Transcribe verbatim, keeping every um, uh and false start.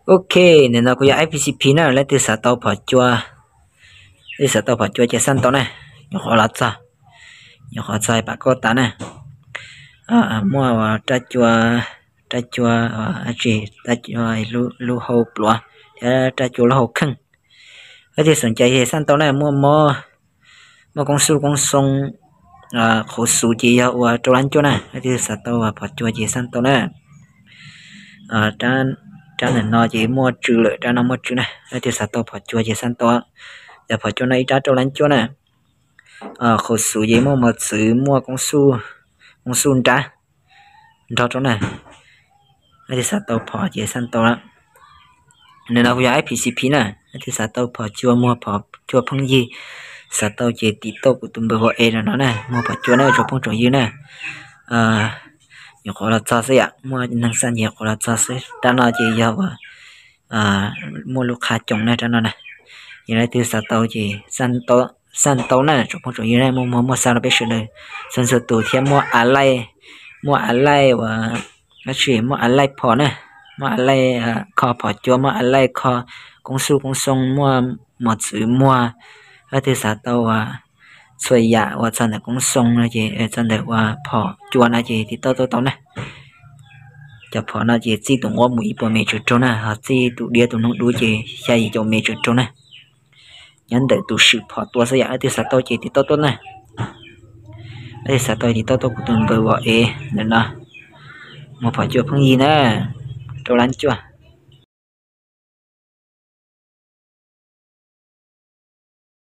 ok nên nó có i pê xê pê nữa lấy từ xã tàu bỏ chua từ xã tàu bỏ chua chỉ sẵn tàu này nhỏ khó lát sao nhỏ khó sai bà có tán này à mua và trái chua trái chua à chị trái chua lu lu hộp lúa trái chua lu hộp khăn cái thì sẵn chạy thì sẵn tàu này mua mua mua con su con sông à khổ su chỉ ở và trâu ăn chỗ này cái thì xã tàu và bỏ chua chỉ sẵn tàu này à trên trên này nó chỉ mua trừ lợi trên nó mua trừ này cái thì xã tàu bỏ chua chỉ sẵn tàu giờ bỏ chỗ này trái trâu ăn chỗ này à khổ su chỉ mua một sự mua con su con su trái đó chỗ này cái thì xã tàu bỏ chỉ sẵn tàu đó nên nó có i pê xê pê nè cái thì xã tàu bỏ chua mua bỏ chua phong gì xã tàu chỉ tí tàu của tụi bơ gọi là nó này mua bỏ chua này cho phong trồng gì nè à nhiều khó là sao ạ mua năng sản nhiều khó là sao sẽ ta nói chỉ giờ à mua lúc khá trồng này cho nó này giờ này từ xã tàu chỉ sản tàu sản tàu này cho phong trồng gì này mua mua mua sao là biết rồi sản xuất từ thêm mua á lai mua á lai và cái gì mua á lai phò này mua á lai kho phò chua mua á lai kho công su công sông mua một sự mua cái thứ xã tàu à xuôi dạ và chân là cũng sông này chị chân là và phò chua này chị thì tao tao tao này chả phò này chị chỉ tụng qua mũi bò mì chuột trâu này họ chỉ tụ đĩa tụ nông đuôi chị xay gì cho mì chuột trâu này nhắn đợi tụ sự phò tua sẽ dạ cái thứ xã tàu chị thì tao tao này cái thứ xã tàu thì tao tao cũng từng bơi vợ ê nên là một phò chua phong gì nè trâu lăn chua